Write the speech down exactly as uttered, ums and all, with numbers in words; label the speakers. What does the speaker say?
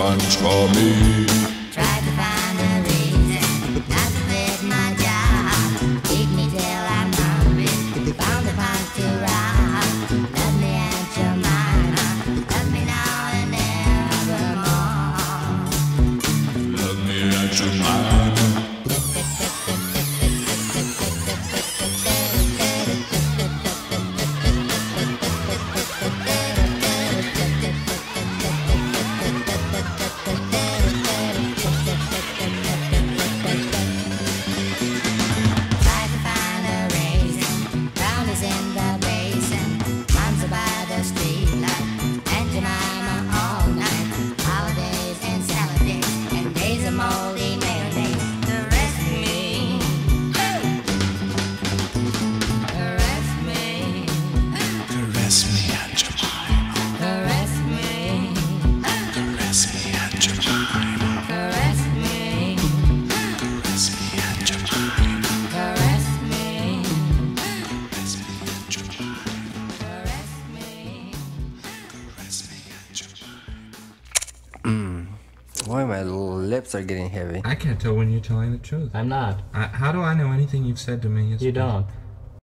Speaker 1: punch for me.
Speaker 2: Tried to find a reason not to quit my job. Keep me till I'm hungry. Found a punch to rob. Love me and Jemima. Love me now and evermore.
Speaker 1: Love me and Jemima.
Speaker 3: Why my lips are getting heavy?
Speaker 4: I can't tell when you're telling the truth.
Speaker 5: I'm not.
Speaker 4: I, how do I know anything you've said to me is
Speaker 5: You don't.